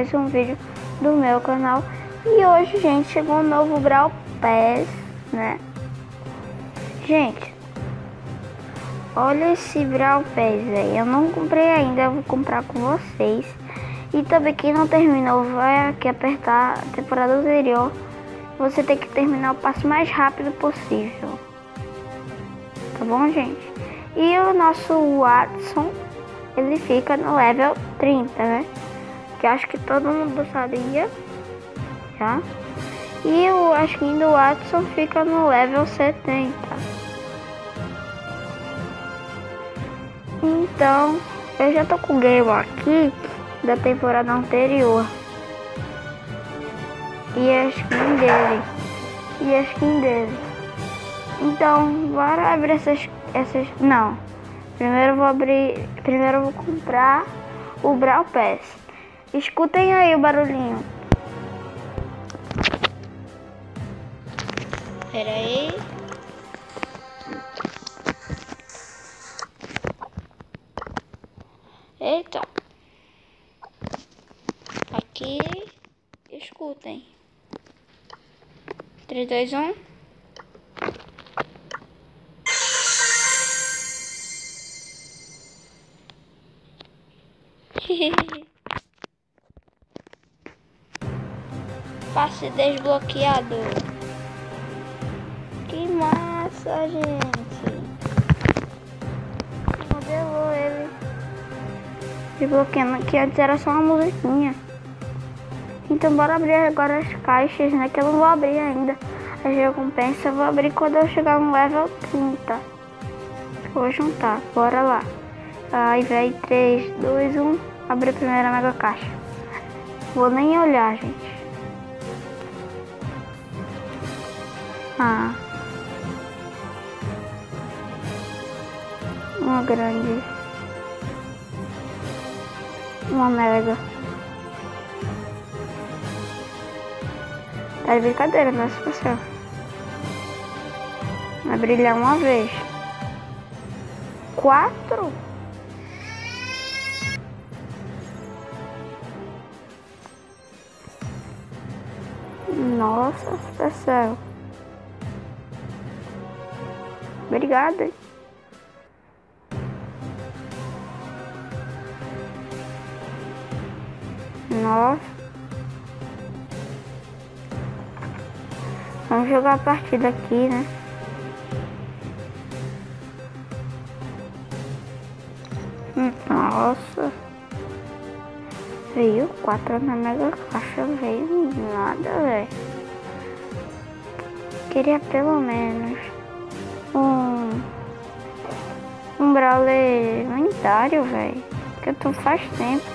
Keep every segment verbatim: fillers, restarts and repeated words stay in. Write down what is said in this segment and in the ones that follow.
mais um vídeo do meu canal. E hoje, gente, chegou um novo Brawl Pass, né? Gente, olha esse Brawl Pass aí. Eu não comprei ainda, eu vou comprar com vocês. E também quem não terminou vai aqui apertar a temporada anterior. Você tem que terminar o passo mais rápido possível. Tá bom, gente? E o nosso Wattson, ele fica no level trinta, né? Que acho que todo mundo sabia, já. E o a skin do Wattson fica no level setenta. Então, eu já tô com o game aqui da temporada anterior. E a skin dele. E a skin dele. Então, bora abrir essas, essas... Não. Primeiro eu vou abrir... Primeiro eu vou comprar o Brawl Pass. Escutem aí o barulhinho. Pera aí. Eita. Aqui. Escutem. três, dois, um. Passe desbloqueado. Que massa, gente. Modelou ele. Desbloqueando aqui. Antes era só uma musiquinha. Então bora abrir agora as caixas, né? Que eu não vou abrir ainda. A recompensa eu vou abrir quando eu chegar no level trinta. Vou juntar. Bora lá. Aí vai três, dois, um. Abrir a primeira mega caixa. Vou nem olhar, gente. Ah. Uma grande. Uma mega. Tá de brincadeira, não é situação. Vai brilhar uma vez. Quatro? Nossa, pessoal. Obrigada. Nossa. Vamos jogar a partida aqui, né? Nossa. Veio quatro na mega caixa, veio nada, velho. Queria pelo menos um um brawler lendário, velho. Que eu tô faz tempo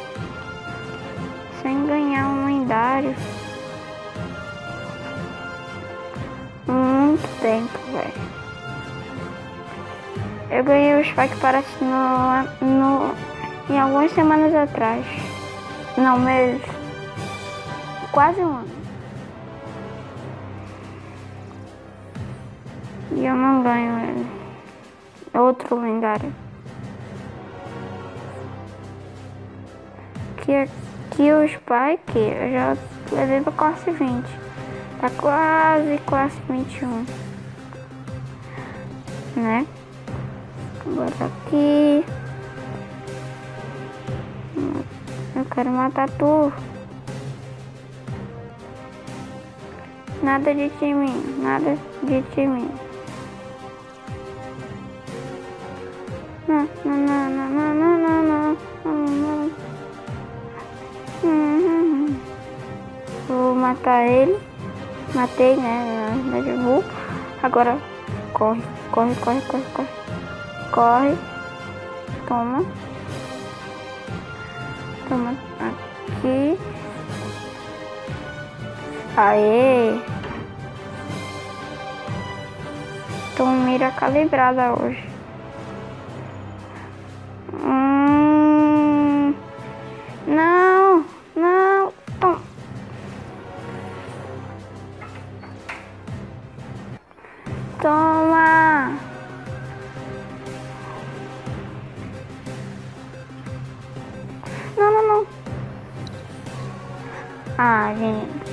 sem ganhar um lendário. Muito tempo, velho. Eu ganhei o Spike parece no, no em algumas semanas atrás. Não, meses. Quase um ano. E eu não ganho ele. Outro lendário. Que aqui o Spike eu já levei pra classe vinte. Tá quase classe vinte e um. Né? Agora aqui. Eu quero matar tu. Nada de time, nada de time. Não, não, não, não, não, não, não, não, não. Vou matar ele. Matei, né? Vou. Agora corre, corre, corre, corre, corre. Corre. Toma. Toma aqui. Aê. Tô mira calibrada hoje. Hum, não, não. Toma. Toma. Não, não, não. Ah, gente.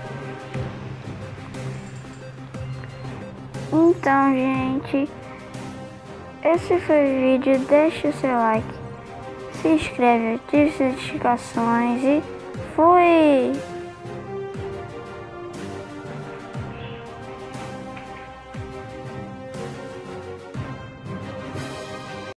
Então, gente, esse foi o vídeo. Deixa o seu like, se inscreve, ativa as notificações e fui!